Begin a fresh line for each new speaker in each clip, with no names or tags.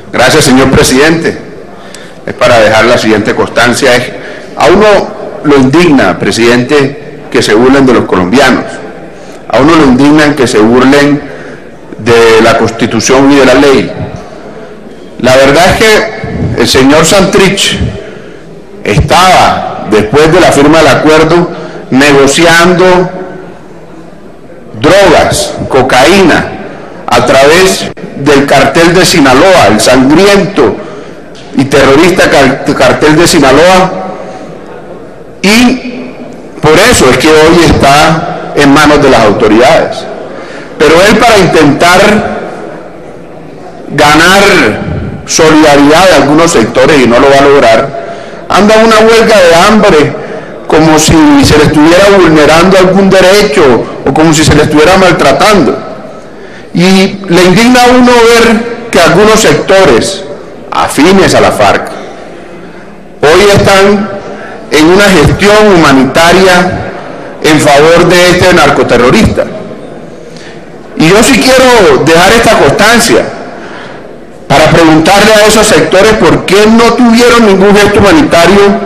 Gracias, señor presidente. Es para dejar la siguiente constancia. A uno lo indigna, presidente, que se burlen de los colombianos. A uno lo indignan que se burlen de la Constitución y de la ley. La verdad es que el señor Santrich estaba, después de la firma del acuerdo, negociando drogas, cocaína, a través del cartel de Sinaloa, el sangriento y terrorista cartel de Sinaloa, y por eso es que hoy está en manos de las autoridades. Pero él, para intentar ganar solidaridad de algunos sectores, y no lo va a lograr, anda una huelga de hambre como si se le estuviera vulnerando algún derecho o como si se le estuviera maltratando. Y le indigna a uno ver que algunos sectores afines a la FARC hoy están en una gestión humanitaria en favor de este narcoterrorista. Y yo sí quiero dejar esta constancia para preguntarle a esos sectores por qué no tuvieron ningún gesto humanitario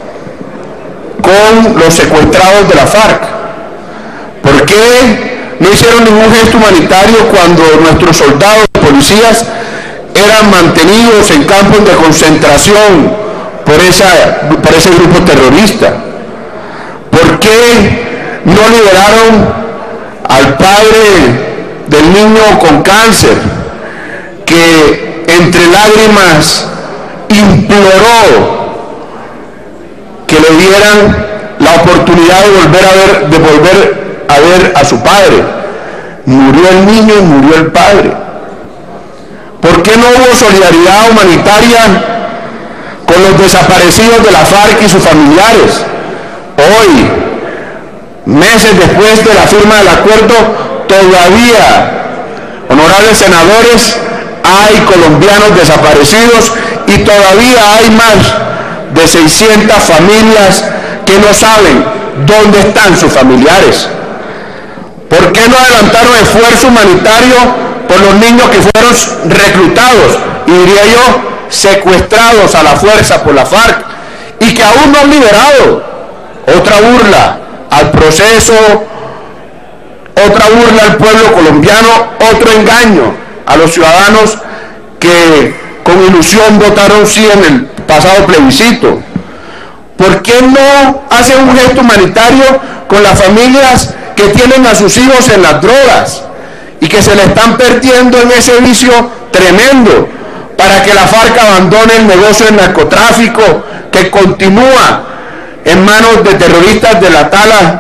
con los secuestrados de la FARC. ¿Por qué no hicieron ningún gesto humanitario cuando nuestros soldados y policías eran mantenidos en campos de concentración por ese grupo terrorista? ¿Por qué no liberaron al padre del niño con cáncer que entre lágrimas imploró que le dieran la oportunidad de volver a ver a su padre? Murió el niño y murió el padre. ¿Por qué no hubo solidaridad humanitaria con los desaparecidos de la FARC y sus familiares? Hoy, meses después de la firma del acuerdo, todavía, honorables senadores, hay colombianos desaparecidos y todavía hay más de 600 familias que no saben dónde están sus familiares. ¿Por qué no adelantaron esfuerzo humanitario por los niños que fueron reclutados y, diría yo, secuestrados a la fuerza por la FARC y que aún no han liberado? Otra burla al proceso, otra burla al pueblo colombiano, otro engaño a los ciudadanos que con ilusión votaron sí en el pasado plebiscito. ¿Por qué no hacen un gesto humanitario con las familias que tienen a sus hijos en las drogas y que se le están perdiendo en ese vicio tremendo, para que la FARC abandone el negocio del narcotráfico que continúa en manos de terroristas de la tala,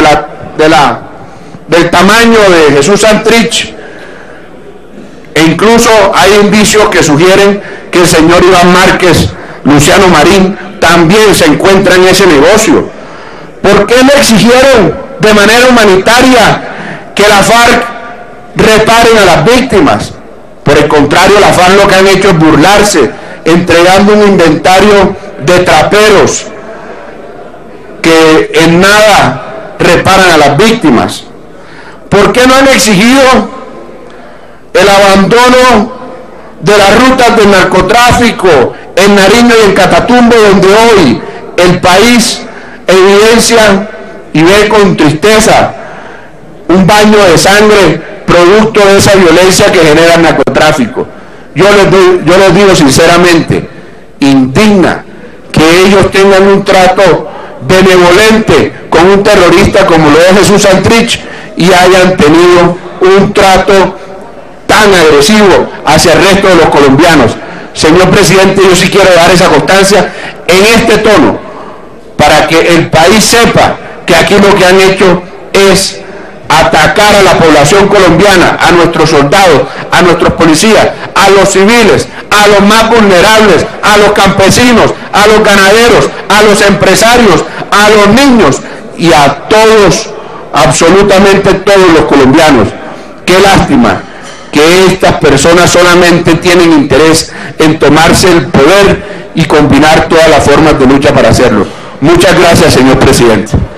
del tamaño de Jesús Santrich? E incluso hay indicios que sugieren que el señor Iván Márquez, Luciano Marín, también se encuentra en ese negocio. ¿Por qué no exigieron de manera humanitaria que la FARC reparen a las víctimas? Por el contrario, la FARC lo que han hecho es burlarse, entregando un inventario de traperos que en nada reparan a las víctimas. ¿Por qué no han exigido el abandono de las rutas del narcotráfico en Nariño y en Catatumbo, donde hoy el país evidencia y ve con tristeza un baño de sangre producto de esa violencia que genera el narcotráfico? Yo les digo sinceramente, indigna que ellos tengan un trato benevolente con un terrorista como lo es Jesús Santrich y hayan tenido un trato tan agresivo hacia el resto de los colombianos. Señor presidente, yo sí quiero dar esa constancia en este tono para que el país sepa que aquí lo que han hecho es atacar a la población colombiana, a nuestros soldados, a nuestros policías, a los civiles, a los más vulnerables, a los campesinos, a los ganaderos, a los empresarios, a los niños y a todos, absolutamente todos los colombianos. Qué lástima que estas personas solamente tienen interés en tomarse el poder y combinar todas las formas de lucha para hacerlo. Muchas gracias, señor presidente.